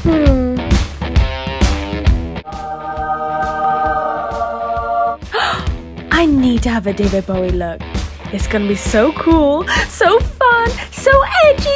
I need to have a David Bowie look. It's gonna be so cool, so fun, so edgy!